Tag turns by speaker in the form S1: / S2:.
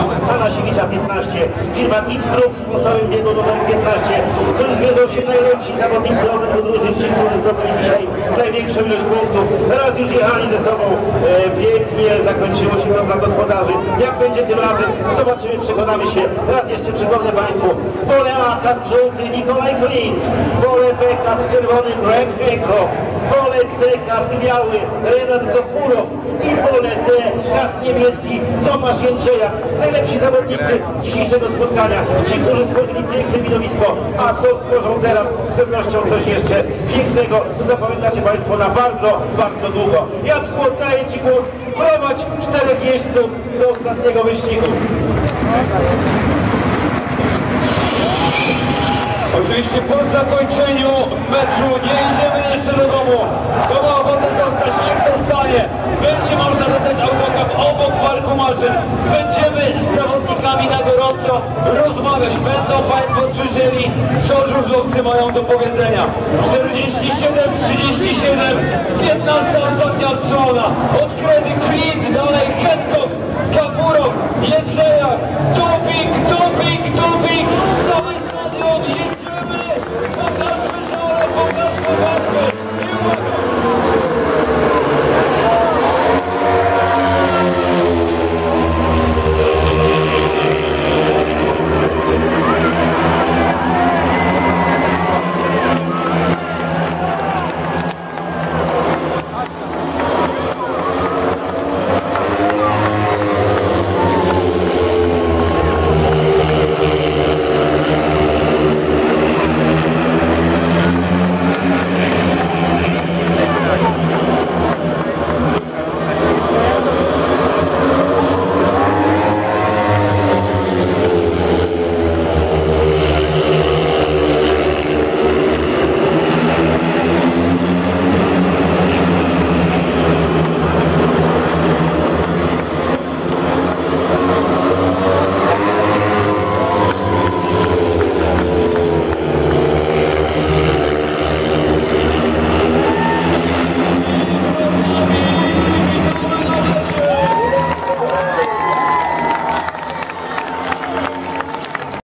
S1: Sanasiewicza 15, firma X-Group, sponsorem biegu numer 15. Tu już wierzą się najlepsi zawodnicy owych podróżnych, ci, którzy zdobyli dzisiaj największą ilość punktów. Teraz już jechali ze sobą. Pięknie zakończyło się to dla gospodarzy. Jak będzie tym razem? Zobaczymy, przekonamy się. Raz jeszcze przypomnę Państwu. Pole A, kask żółty, Nikolaj Klint. Pole B, kask czerwony, Greg Hancock. Pole C, kask biały, Renat Gofurow. I pole D, kask niebieski, Tomasz Jędrzejak. Najlepsi zawodnicy dzisiejszego spotkania. Ci, którzy stworzyli piękne widowisko. A co stworzą teraz? Z pewnością coś jeszcze pięknego. Zapamiętacie Państwo na bardzo, bardzo długo. Jacku, oddaję Ci głos. Prowadź 4 jeźdźców do ostatniego wyścigu.
S2: Oczywiście po zakończeniu meczu nie idziemy jeszcze do domu. Kto ma ochotę zostać, niech zostanie. Będzie można dostać autograf obok parku maszyn. Będziemy z zawodnikami na gorąco rozmawiać. Będą Państwo słyszeli, co żużlowcy mają do powiedzenia. 47-37, 15 ostatnia odsłona. Odkręty Klint, dalej Hancock, Gofurow, Jędrzejak, doping, doping, doping.